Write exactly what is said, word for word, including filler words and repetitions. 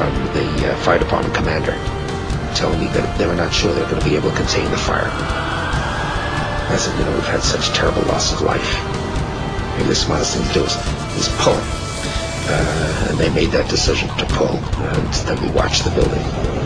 from the uh, fire department commander, telling me that they were not sure they were going to be able to contain the fire. I said, you know, we've had such terrible loss of life. Maybe the smartest thing to do is, is pull it. Uh, and they made that decision to pull, and then we watched the building